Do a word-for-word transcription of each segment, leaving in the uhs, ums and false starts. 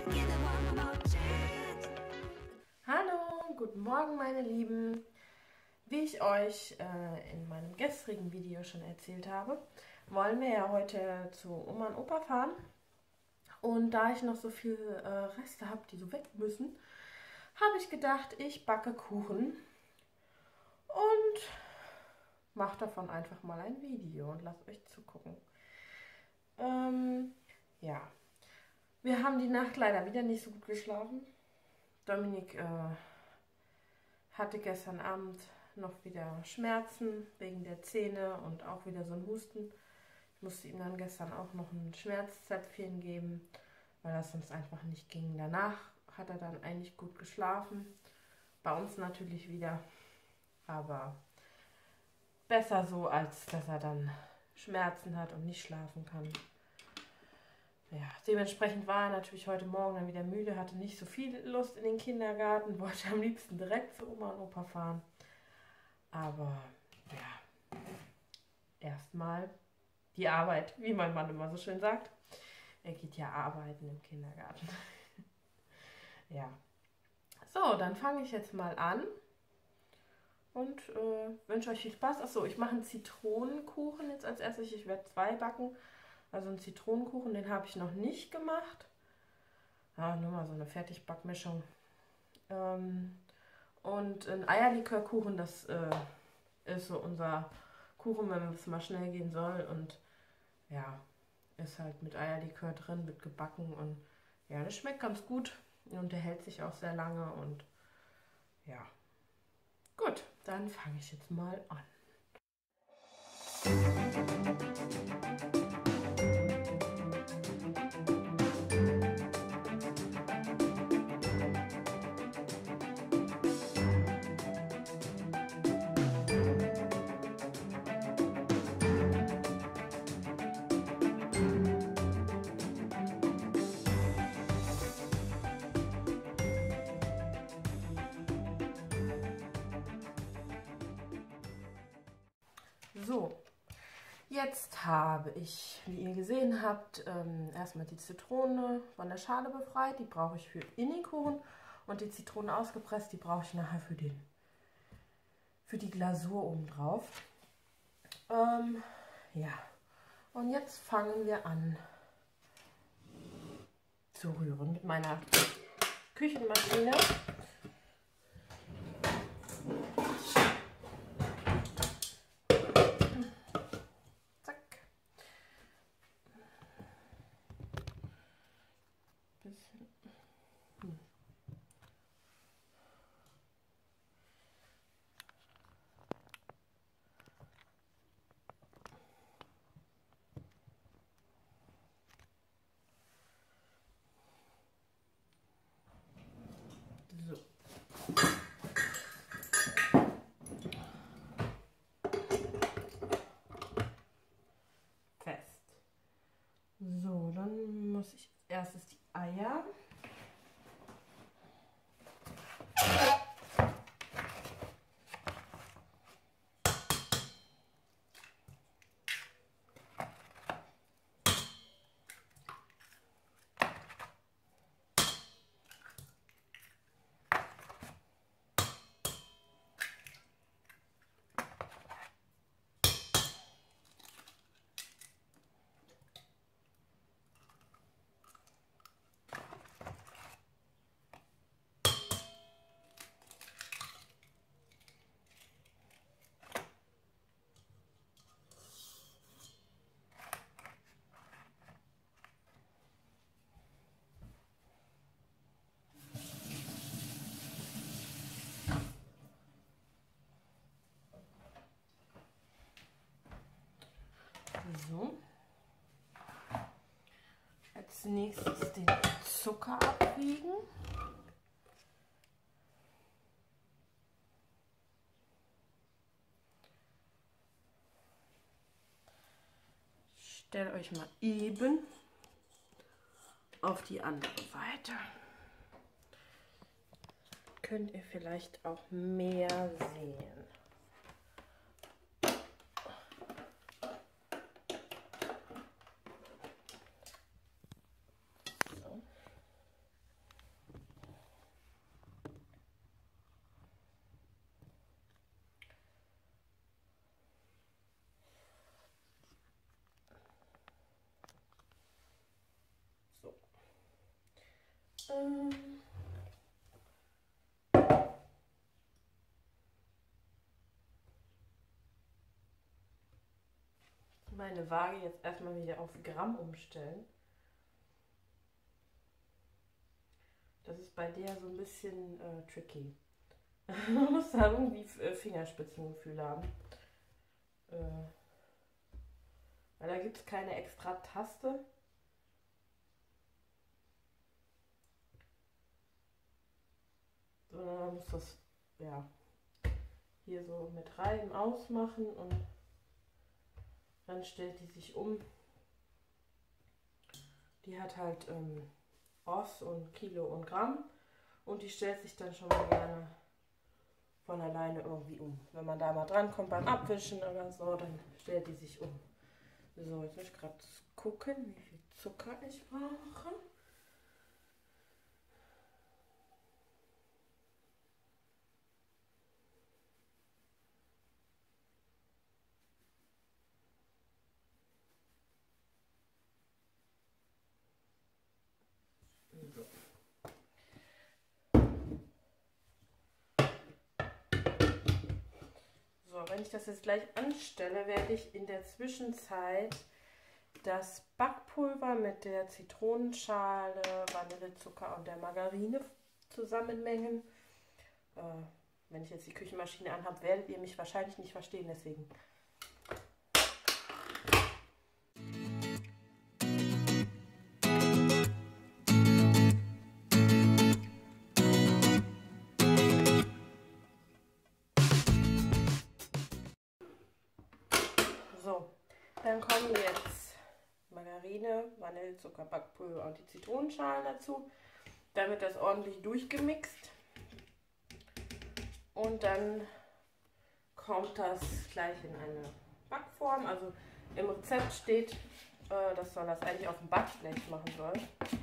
Hallo, guten Morgen meine Lieben. Wie ich euch äh, in meinem gestrigen Video schon erzählt habe, wollen wir ja heute zu Oma und Opa fahren. Und da ich noch so viele äh, Reste habe, die so weg müssen, habe ich gedacht, ich backe Kuchen und mache davon einfach mal ein Video und lasst euch zugucken. Ähm, ja, wir haben die Nacht leider wieder nicht so gut geschlafen. Dominik äh, hatte gestern Abend noch wieder Schmerzen wegen der Zähne und auch wieder so ein Husten. Ich musste ihm dann gestern auch noch ein Schmerzzäpfchen geben, weil das sonst einfach nicht ging. Danach hat er dann eigentlich gut geschlafen. Bei uns natürlich wieder, aber besser so, als dass er dann Schmerzen hat und nicht schlafen kann. Ja, dementsprechend war er natürlich heute Morgen dann wieder müde, hatte nicht so viel Lust in den Kindergarten, wollte am liebsten direkt zu Oma und Opa fahren. Aber ja, erstmal die Arbeit, wie mein Mann immer so schön sagt. Er geht ja arbeiten im Kindergarten. Ja, so, dann fange ich jetzt mal an und äh, wünsche euch viel Spaß. Achso, ich mache einen Zitronenkuchen jetzt als erstes. Ich werde zwei backen. Also einen Zitronenkuchen, den habe ich noch nicht gemacht. Ja, nur mal so eine Fertigbackmischung. Ähm, und ein Eierlikörkuchen, das äh, ist so unser Kuchen, wenn es mal schnell gehen soll. Und ja, ist halt mit Eierlikör drin, wird gebacken. Und ja, das schmeckt ganz gut. Und der hält sich auch sehr lange. Und ja, gut, dann fange ich jetzt mal an. So, jetzt habe ich, wie ihr gesehen habt, ähm, erstmal die Zitrone von der Schale befreit. Die brauche ich für in den Kuchen. Und die Zitrone ausgepresst, die brauche ich nachher für, den, für die Glasur oben drauf. Ähm, ja, und jetzt fangen wir an zu rühren mit meiner Küchenmaschine. Bisschen. Hm. So. Fest. So, dann muss ich als erstes die Eier. So. Als nächstes den Zucker abwiegen. Stellt euch mal eben auf die andere Seite. Könnt ihr vielleicht auch mehr sehen. So. Ähm meine Waage jetzt erstmal wieder auf Gramm umstellen. Das ist bei der so ein bisschen äh, tricky. Man muss da irgendwie Fingerspitzengefühl haben. Äh, weil da gibt es keine extra Taste. Sondern man muss das ja hier so mit rein ausmachen und dann stellt die sich um. Die hat halt ähm, Oz und Kilo und Gramm und die stellt sich dann schon mal gerne von alleine irgendwie um. Wenn man da mal dran kommt beim Abwischen oder so, dann stellt die sich um. So, jetzt muss ich gerade gucken, wie viel Zucker ich brauche. So. So, wenn ich das jetzt gleich anstelle, werde ich in der Zwischenzeit das Backpulver mit der Zitronenschale, Vanillezucker und der Margarine zusammenmengen. Äh, wenn ich jetzt die Küchenmaschine anhabe, werdet ihr mich wahrscheinlich nicht verstehen, deswegen. So, dann kommen jetzt Margarine, Vanillezucker, Backpulver und die Zitronenschalen dazu. Dann wird das ordentlich durchgemixt und dann kommt das gleich in eine Backform. Also im Rezept steht, äh, dass man das eigentlich auf dem Backblech machen soll.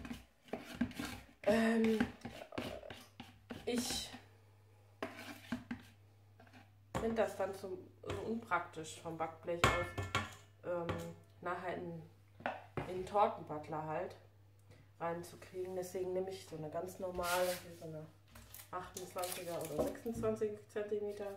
Ähm, ich finde das dann so unpraktisch vom Backblech aus, ähm, nachher in, in den Tortenbutler halt reinzukriegen. Deswegen nehme ich so eine ganz normale, hier so eine achtundzwanziger oder sechsundzwanzig Zentimeter,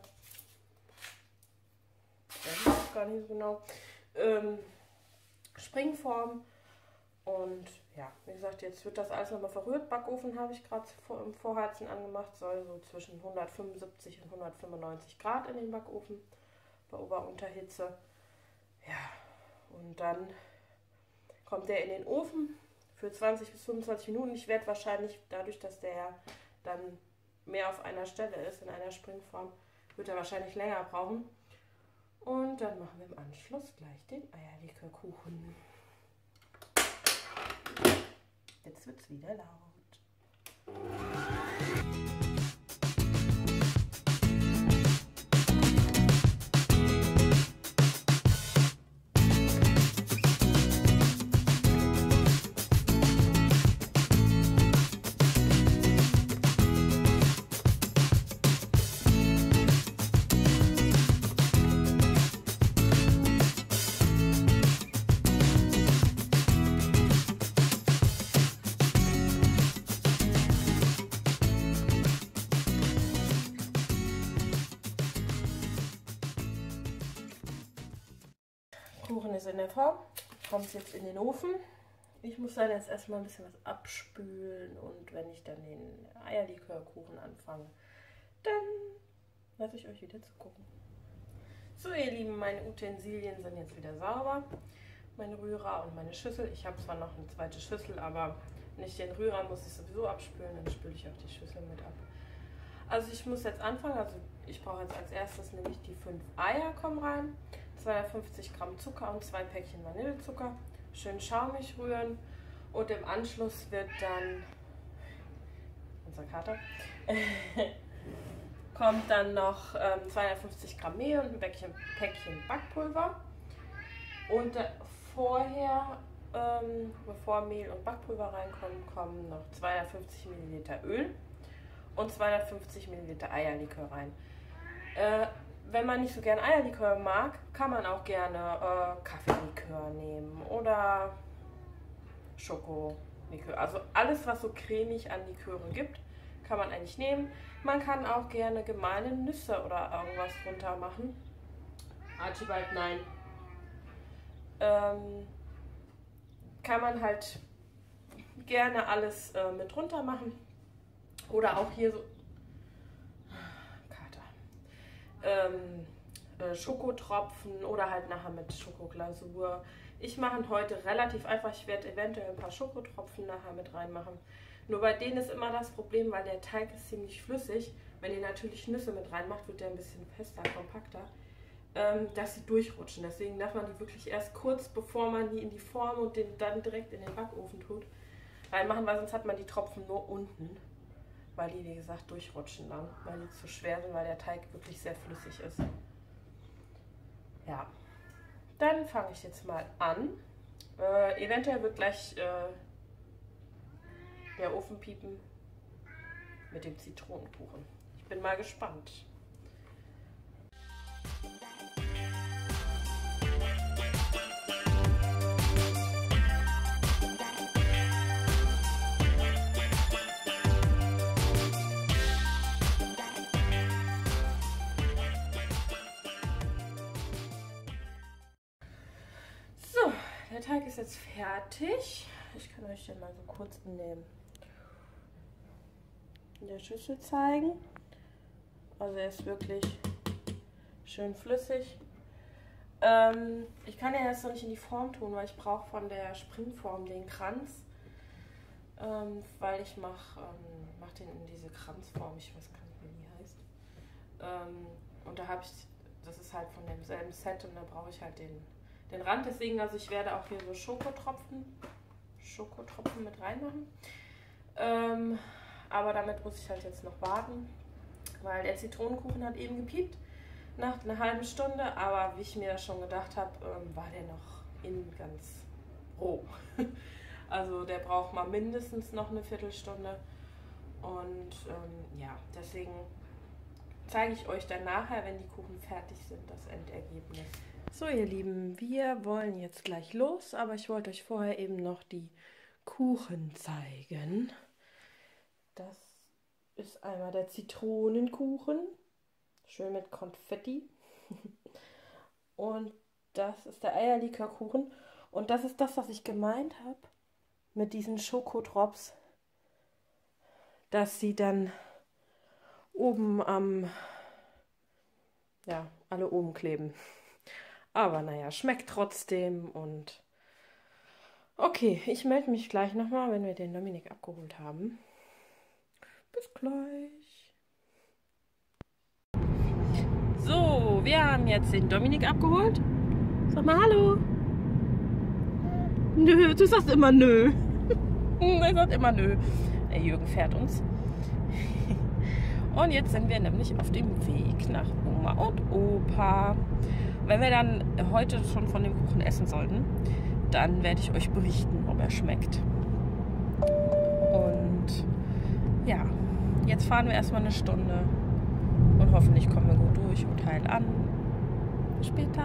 ich weiß gar nicht so genau, ähm, Springform. Und ja, wie gesagt, jetzt wird das alles nochmal verrührt. Backofen habe ich gerade im Vorheizen angemacht, soll so zwischen hundertfünfundsiebzig und hundertfünfundneunzig Grad in den Backofen bei Ober-Unterhitze. Ja, und dann kommt der in den Ofen für zwanzig bis fünfundzwanzig Minuten. Ich werde wahrscheinlich, dadurch, dass der dann mehr auf einer Stelle ist, in einer Springform, wird er wahrscheinlich länger brauchen. Und dann machen wir im Anschluss gleich den Eierlikörkuchen. Jetzt wird es wieder laut. Kuchen ist in der Form, kommt jetzt in den Ofen. Ich muss dann jetzt erstmal ein bisschen was abspülen und wenn ich dann den Eierlikörkuchen anfange, dann lasse ich euch wieder zugucken. So ihr Lieben, meine Utensilien sind jetzt wieder sauber. Mein Rührer und meine Schüssel. Ich habe zwar noch eine zweite Schüssel, aber nicht den Rührer muss ich sowieso abspülen, dann spüle ich auch die Schüssel mit ab. Also ich muss jetzt anfangen, also ich brauche jetzt als erstes nämlich die fünf Eier kommen rein, zweihundertfünfzig Gramm Zucker und zwei Päckchen Vanillezucker. Schön schaumig rühren und im Anschluss wird dann unser Kater kommt dann noch ähm, zweihundertfünfzig Gramm Mehl und ein Päckchen, Päckchen Backpulver. Und äh, vorher, ähm, bevor Mehl und Backpulver reinkommen, kommen noch zweihundertfünfzig Milliliter Öl und zweihundertfünfzig Milliliter Eierlikör rein. Äh, wenn man nicht so gern Eierlikör mag, kann man auch gerne äh, Kaffeelikör nehmen oder Schoko. Likör. Also alles, was so cremig an Liköre gibt, kann man eigentlich nehmen. Man kann auch gerne gemeine Nüsse oder irgendwas drunter machen. Archibald, nein. Ähm, kann man halt gerne alles äh, mit drunter machen. Oder auch hier so Kater. Ähm, äh, Schokotropfen oder halt nachher mit Schokoglasur. Ich mache heute relativ einfach. Ich werde eventuell ein paar Schokotropfen nachher mit reinmachen. Nur bei denen ist immer das Problem, weil der Teig ist ziemlich flüssig. Wenn ihr natürlich Nüsse mit reinmacht, wird der ein bisschen fester, kompakter, ähm, dass sie durchrutschen. Deswegen darf man die wirklich erst kurz, bevor man die in die Form und den dann direkt in den Backofen tut, reinmachen, weil sonst hat man die Tropfen nur unten, weil die, wie gesagt, durchrutschen dann, weil die zu schwer sind, weil der Teig wirklich sehr flüssig ist. Ja, dann fange ich jetzt mal an. Äh, eventuell wird gleich äh, der Ofen piepen mit dem Zitronenkuchen. Ich bin mal gespannt. So, der Teig ist jetzt fertig. Ich kann euch den mal so kurz in, dem, in der Schüssel zeigen. Also er ist wirklich schön flüssig. Ähm, ich kann den jetzt noch nicht in die Form tun, weil ich brauche von der Springform den Kranz. Ähm, weil ich mache ähm, mach den in diese Kranzform, ich weiß gar nicht, wie die heißt. Ähm, und da habe ich, das ist halt von demselben Set und da brauche ich halt den, den Rand. Deswegen, also ich werde auch hier so Schokotropfen, Schokotropfen mit reinmachen. Ähm, aber damit muss ich halt jetzt noch warten, weil der Zitronenkuchen hat eben gepiept nach einer halben Stunde. Aber wie ich mir das schon gedacht habe, ähm, war der noch innen ganz roh. Also der braucht mal mindestens noch eine Viertelstunde. Und ähm, ja, deswegen zeige ich euch dann nachher, wenn die Kuchen fertig sind, das Endergebnis. So ihr Lieben, wir wollen jetzt gleich los, aber ich wollte euch vorher eben noch die Kuchen zeigen. Das ist einmal der Zitronenkuchen, schön mit Konfetti. Und das ist der Eierlikörkuchen. Und das ist das, was ich gemeint habe mit diesen Schokodrops, dass sie dann oben am, ja, alle oben kleben. Aber naja, schmeckt trotzdem und okay, ich melde mich gleich nochmal, wenn wir den Dominik abgeholt haben. Bis gleich. So, wir haben jetzt den Dominik abgeholt. Sag mal hallo. Nö, du sagst immer nö. Er sagt immer nö. Der Jürgen fährt uns. Und jetzt sind wir nämlich auf dem Weg nach Oma und Opa. Wenn wir dann heute schon von dem Kuchen essen sollten, dann werde ich euch berichten, ob er schmeckt. Und ja, jetzt fahren wir erstmal eine Stunde und hoffentlich kommen wir gut durch und heil an. Bis später.